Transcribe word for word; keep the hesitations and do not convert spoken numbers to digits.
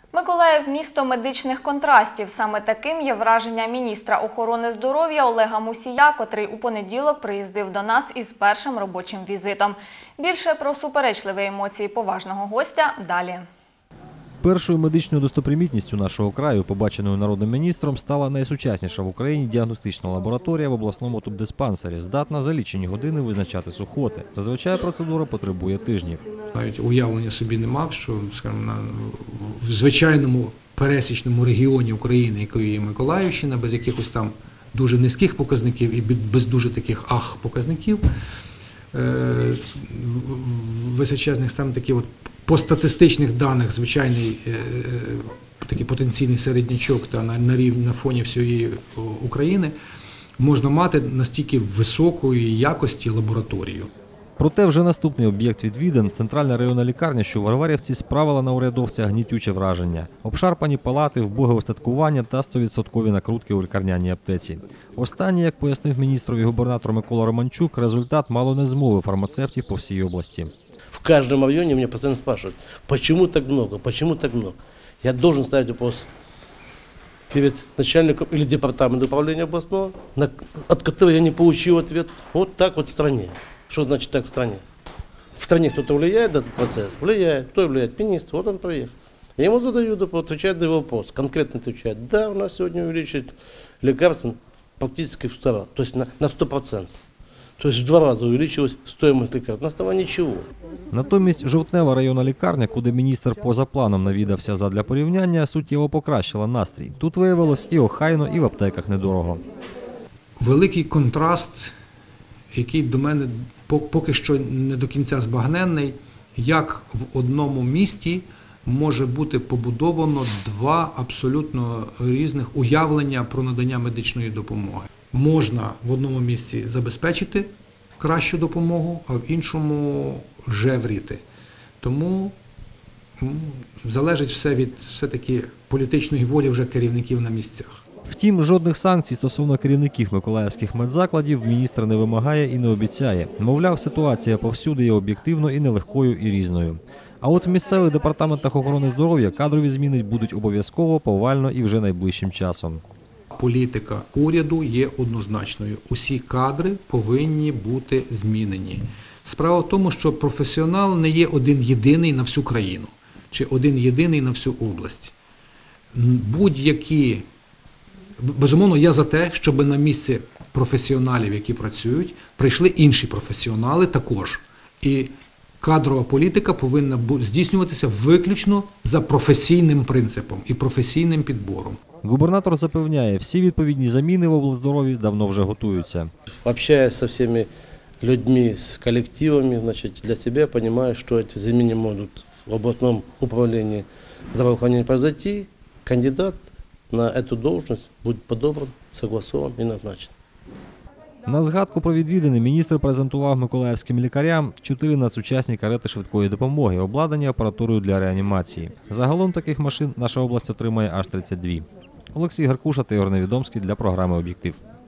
Миколаїв – місто медичних контрастів. Саме таким є враження міністра охорони здоров'я Олега Мусія, котрий у понеділок приїздив до нас із першим робочим візитом. Більше про суперечливі емоції поважного гостя далі. Першою медичною достопримітністю нашого краю, побаченою народним міністром, стала найсучасніша в Україні діагностична лабораторія в обласному тубдиспансері, здатна за лічені години визначати сухоти. Зазвичай процедура потребує тижнів. Навіть уявлення собі не мав, що, скажімо, на, в звичайному пересічному регіоні України, якою є Миколаївщина, без якихось там дуже низьких показників і без дуже таких ах-показників, е, височезних там такі от по статистичних даних звичайний е, такий потенційний середнячок та на, на рівні на фоні всієї України можна мати настільки високої якості лабораторію. Проте вже наступний об'єкт відвідин – центральна районна лікарня, що в Варварівці, справила на урядовця гнітюче враження. Обшарпані палати, вбоге устаткування та сто відсотків накрутки у лікарняній аптеці. Останнє, як пояснив міністрові губернатор Микола Романчук, результат мало не змови фармацевтів по всій області. В каждом районе меня постоянно спрашивают, почему так много, почему так много. Я должен ставить вопрос перед начальником или департаментом управления областного, на, от которого я не получил ответ. Вот так вот в стране. Что значит так в стране? В стране кто-то влияет на этот процесс? Влияет. Кто влияет? Министр. Вот он приехал. Я ему задаю, отвечает на его вопрос, конкретно отвечает. Да, у нас сегодня увеличить лекарства практически в сто раз, то есть на, на сто процентов. Тобто в два рази увеличилась стоимость лекарств. На основании чого? Натомість жовтнева районна лікарня, куди міністр поза планом навідався задля порівняння, суттєво покращила настрій. Тут виявилось і охайно, і в аптеках недорого. Великий контраст, який до мене поки що не до кінця збагненний, як в одному місті може бути побудовано два абсолютно різних уявлення про надання медичної допомоги. Можна в одному місці забезпечити кращу допомогу, а в іншому жевріти. Тому ну, залежить все від все-таки політичної волі вже керівників на місцях. Втім, жодних санкцій стосовно керівників миколаївських медзакладів міністр не вимагає і не обіцяє. Мовляв, ситуація повсюди є об'єктивно і нелегкою, і різною. А от в місцевих департаментах охорони здоров'я кадрові зміни будуть обов'язково, повально і вже найближчим часом. Політика уряду є однозначною. Усі кадри повинні бути змінені. Справа в тому, що професіонал не є один єдиний на всю країну, чи один єдиний на всю область. Будь-які, безумовно, я за те, щоб на місце професіоналів, які працюють, прийшли інші професіонали також. І кадрова політика повинна здійснюватися виключно за професійним принципом і професійним підбором. Губернатор запевняє, всі відповідні заміни в облздоров'ї давно вже готуються. Общаясь со всеми людьми, с коллективами, значит, для себя понимаю, что эти замены могут в областном управлении здравоохранения произойти. Кандидат на эту должность будет подобран, согласован и назначен. На згадку про відвідини міністр презентував миколаївським лікарям чотири надсучасні карети швидкої допомоги, обладнані апаратурою для реанімації. Загалом таких машин наша область отримає аж тридцять дві. Олексій Гаркуша та Ігор Невідомський для програми «Об'єктив».